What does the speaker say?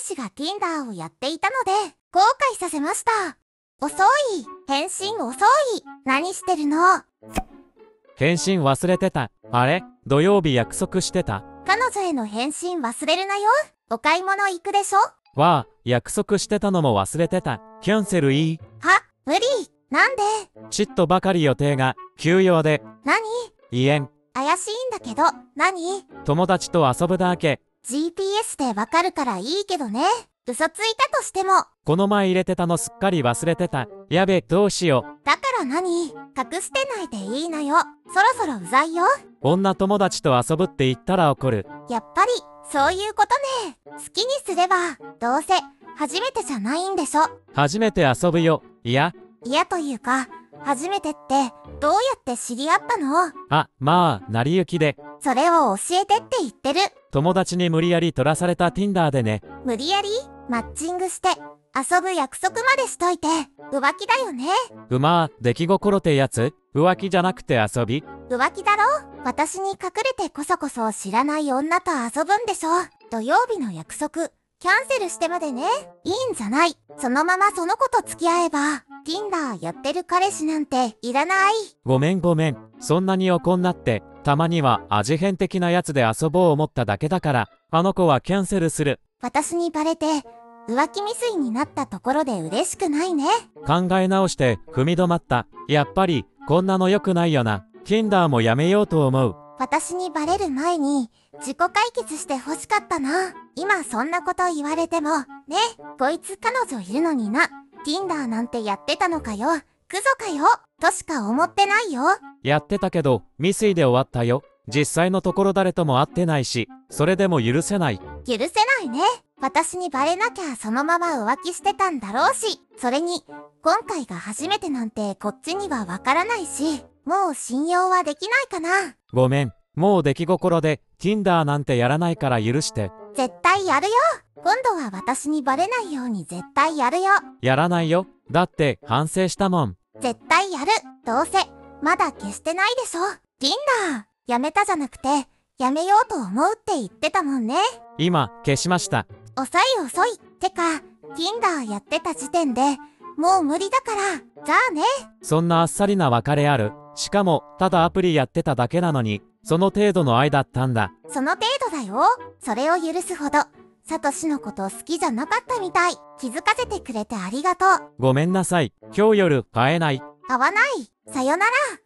氏が Tinder をやっていたので、後悔させました。遅い。返信遅い。何してるの？ 返信忘れてた。あれ？土曜日約束してた。 彼女への返信忘れるなよ。お買い物行くでしょ？ わあ、約束してたのも忘れてた。キャンセルいい？ は、無理。なんで？ ちっとばかり予定が急用で。 何？ 言えん。 怪しいんだけど、何？ 友達と遊ぶだけ。 GPS でわかるからいいけどね。嘘ついたとしても。 この前入れてたのすっかり忘れてた。やべ、どうしよう。 だから何？隠してないでいいのよ。そろそろうざいよ。 女友達と遊ぶって言ったら怒る。 やっぱり、そういうことね。好きにすれば、どうせ、初めてじゃないんでしょ。 初めて遊ぶよ。嫌というか、初めてって、どうやって知り合ったの？ あ、まあ、成り行きで。 それを教えてって言ってる。 友達に無理やり取らされた Tinder でね。 無理やり？マッチングして、遊ぶ約束までしといて、浮気だよね。 出来心ってやつ？浮気じゃなくて遊び？ 浮気だろ？私に隠れてこそこそ知らない女と遊ぶんでしょ。土曜日の約束、キャンセルしてまでね。いいんじゃない。そのままその子と付き合えば、Tinder やってる彼氏なんていらない。 ごめん。そんなに怒んなって。たまには味変的なやつで遊ぼう思っただけだから、あの子はキャンセルする。 私にバレて、浮気未遂になったところで嬉しくないね。 考え直して踏み止まった。やっぱり、こんなの良くないよな。Tinder もやめようと思う。 私にバレる前に、自己解決して欲しかったな。今そんなこと言われても、ね、こいつ彼女いるのにな。Tinder なんてやってたのかよ。クゾかよ。としか思ってないよ。 やってたけど、未遂で終わったよ。実際のところ誰とも会ってないし、それでも許せない。 許せないね。私にバレなきゃそのまま浮気してたんだろうし、それに、今回が初めてなんてこっちにはわからないし、もう信用はできないかな。 ごめん。もう出来心で Tinder なんてやらないから許して。 絶対やるよ。今度は私にバレないように絶対やるよ。 やらないよ。だって反省したもん。 絶対やる。どうせ、まだ消してないでしょ。Tinder、やめたじゃなくて、やめようと思うって言ってたもんね。 今、消しました。 遅い。てか、Tinder やってた時点で、もう無理だから、じゃあね。 そんなあっさりな別れある？しかも、ただアプリやってただけなのに、その程度の愛だったんだ。 その程度だよ。それを許すほど、サトシのこと好きじゃなかったみたい。気づかせてくれてありがとう。 ごめんなさい。今日夜会えない。 会わない。さよなら。